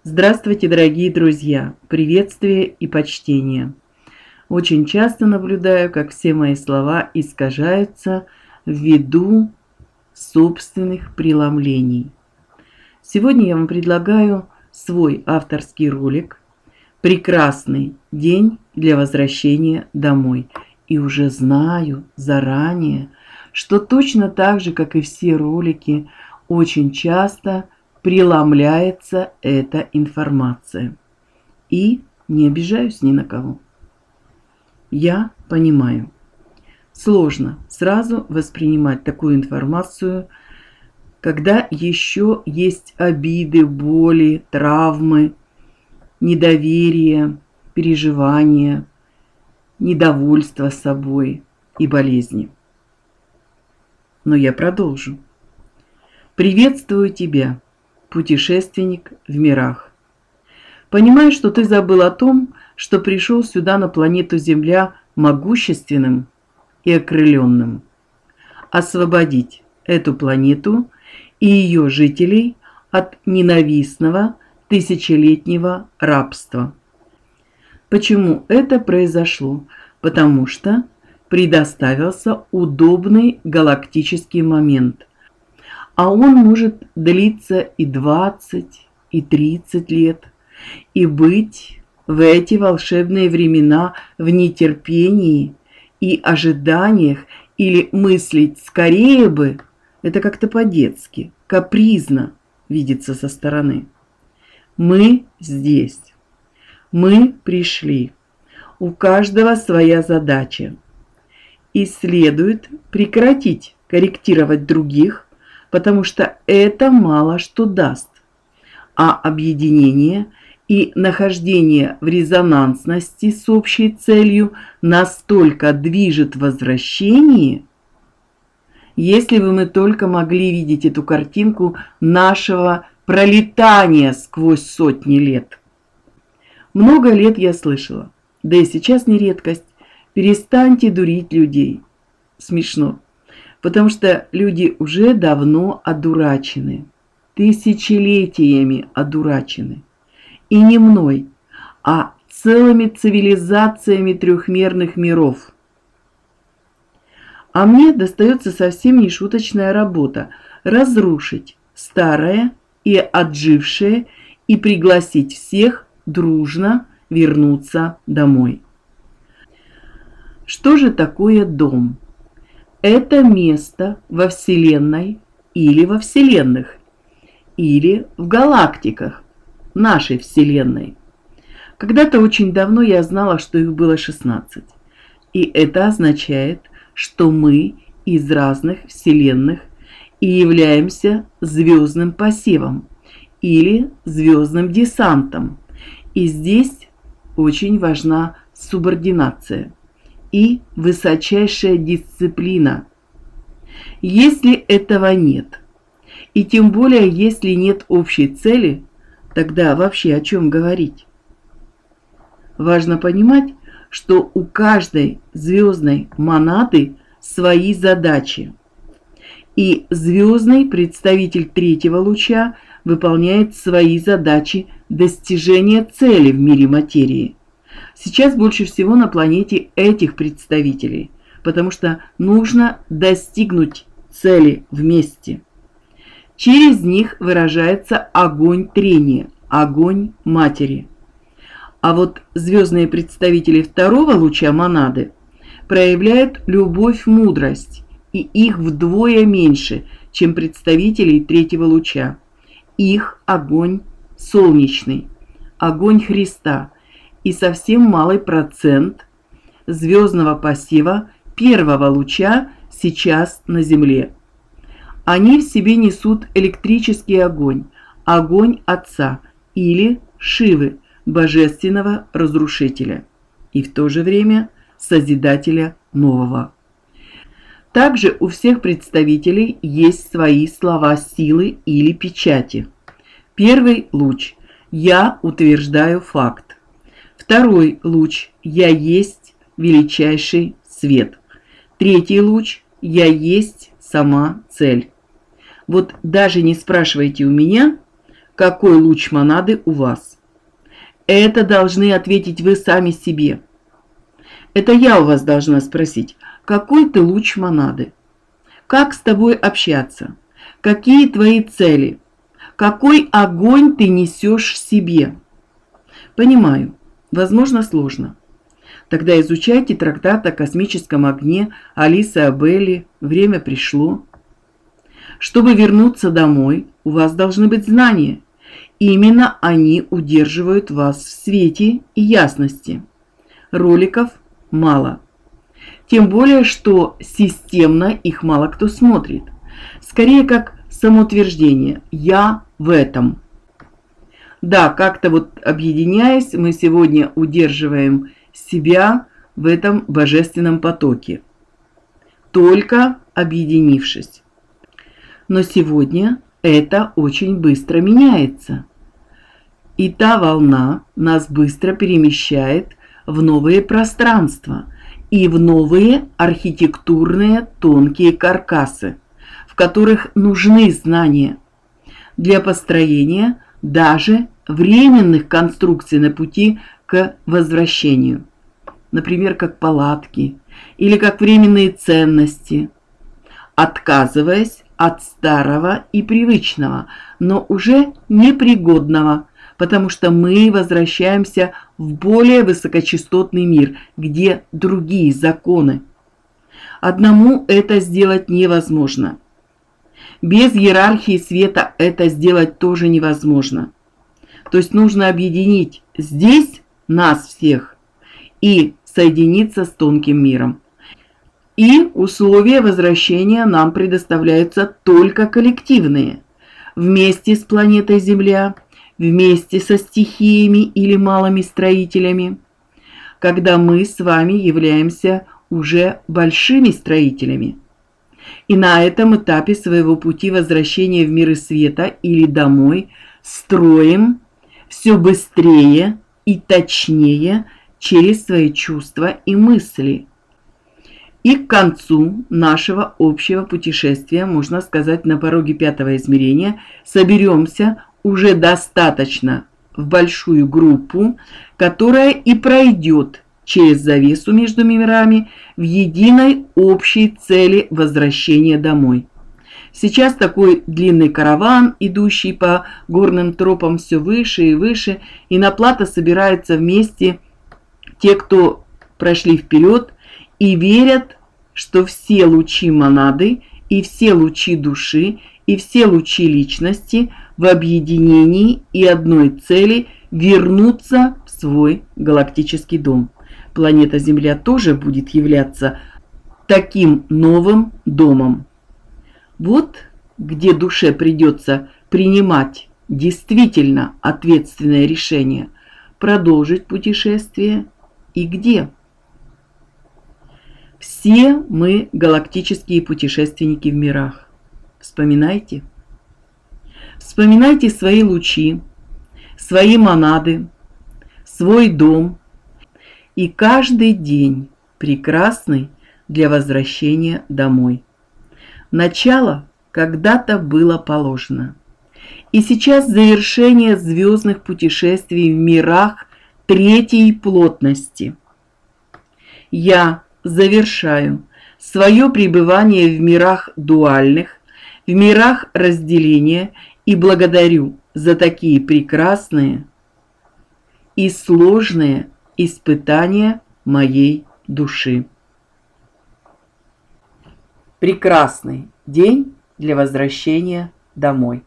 Здравствуйте, дорогие друзья! Приветствие и почтение. Очень часто наблюдаю, как все мои слова искажаются ввиду собственных преломлений. Сегодня я вам предлагаю свой авторский ролик «Прекрасный день для возвращения домой». И уже знаю заранее, что точно так же, как и все ролики, очень часто преломляется эта информация. И не обижаюсь ни на кого. Я понимаю, сложно сразу воспринимать такую информацию, когда еще есть обиды, боли, травмы, недоверие, переживания, недовольство собой и болезни. Но я продолжу. Приветствую тебя, путешественник в мирах. Понимаю, что ты забыл о том, что пришел сюда на планету Земля могущественным и окрыленным. Освободить эту планету и ее жителей от ненавистного тысячелетнего рабства. Почему это произошло? Потому что предоставился удобный галактический момент. А он может длиться и 20, и 30 лет, и быть в эти волшебные времена в нетерпении и ожиданиях или мыслить скорее бы, это как-то по-детски, капризно видится со стороны. Мы здесь, мы пришли, у каждого своя задача, и следует прекратить корректировать других, потому что это мало что даст, а объединение и нахождение в резонансности с общей целью настолько движет возвращение. Если бы мы только могли видеть эту картинку нашего пролетания сквозь сотни лет. Много лет я слышала, да и сейчас не редкость: перестаньте дурить людей. Смешно. Потому что люди уже давно одурачены, тысячелетиями одурачены. И не мной, а целыми цивилизациями трехмерных миров. А мне достается совсем нешуточная работа – разрушить старое и отжившее и пригласить всех дружно вернуться домой. Что же такое дом? Это место во Вселенной или во Вселенных, или в галактиках нашей Вселенной. Когда-то очень давно я знала, что их было 16. И это означает, что мы из разных Вселенных и являемся звездным посевом или звездным десантом. И здесь очень важна субординация и высочайшая дисциплина. Если этого нет, и тем более если нет общей цели, тогда вообще о чем говорить? Важно понимать, что у каждой звездной монады свои задачи, и звездный представитель третьего луча выполняет свои задачи достижения цели в мире материи. Сейчас больше всего на планете этих представителей, потому что нужно достигнуть цели вместе. Через них выражается огонь трения, огонь матери. А вот звездные представители второго луча монады проявляют любовь-мудрость, и их вдвое меньше, чем представителей третьего луча. Их огонь солнечный, огонь Христа, и совсем малый процент звездного посева первого луча сейчас на Земле. Они в себе несут электрический огонь, огонь Отца или Шивы, божественного разрушителя, и в то же время созидателя нового. Также у всех представителей есть свои слова силы или печати. Первый луч – я утверждаю факт. Второй луч – я есть величайший свет. Третий луч – я есть сама цель. Вот даже не спрашивайте у меня, какой луч монады у вас. Это должны ответить вы сами себе. Это я у вас должна спросить, какой ты луч монады? Как с тобой общаться? Какие твои цели? Какой огонь ты несешь в себе? Понимаю, возможно, сложно. Тогда изучайте трактат о космическом огне Алисы Абелли «Время пришло». Чтобы вернуться домой, у вас должны быть знания. Именно они удерживают вас в свете и ясности. Роликов мало. Тем более, что системно их мало кто смотрит. Скорее как самоутверждение «я в этом». Да, как-то вот объединяясь, мы сегодня удерживаем себя в этом божественном потоке. Только объединившись. Но сегодня это очень быстро меняется. И та волна нас быстро перемещает в новые пространства и в новые архитектурные тонкие каркасы, в которых нужны знания для построения даже временных конструкций на пути к возвращению. Например, как палатки или как временные ценности, отказываясь от старого и привычного, но уже непригодного, потому что мы возвращаемся в более высокочастотный мир, где другие законы. Одному это сделать невозможно. Без иерархии света это сделать тоже невозможно. То есть нужно объединить здесь нас всех и соединиться с тонким миром. И условия возвращения нам предоставляются только коллективные. Вместе с планетой Земля, вместе со стихиями или малыми строителями, когда мы с вами являемся уже большими строителями. И на этом этапе своего пути возвращения в миры света или домой строим все быстрее и точнее через свои чувства и мысли. И к концу нашего общего путешествия, можно сказать, на пороге 5-го измерения, соберемся уже достаточно в большую группу, которая и пройдет через завесу между мирами в единой общей цели возвращения домой. Сейчас такой длинный караван, идущий по горным тропам все выше и выше, и на плато собираются вместе те, кто прошли вперед и верят, что все лучи монады и все лучи души и все лучи личности в объединении и одной цели вернуться в свой галактический дом. Планета Земля тоже будет являться таким новым домом. Вот где душе придется принимать действительно ответственное решение продолжить путешествие и где. Все мы галактические путешественники в мирах. Вспоминайте. Вспоминайте свои лучи, свои монады, свой дом. И каждый день прекрасный для возвращения домой. Начало когда-то было положено. И сейчас завершение звездных путешествий в мирах третьей плотности. Я завершаю свое пребывание в мирах дуальных, в мирах разделения и благодарю за такие прекрасные и сложные испытания моей души. Прекрасный день для возвращения домой.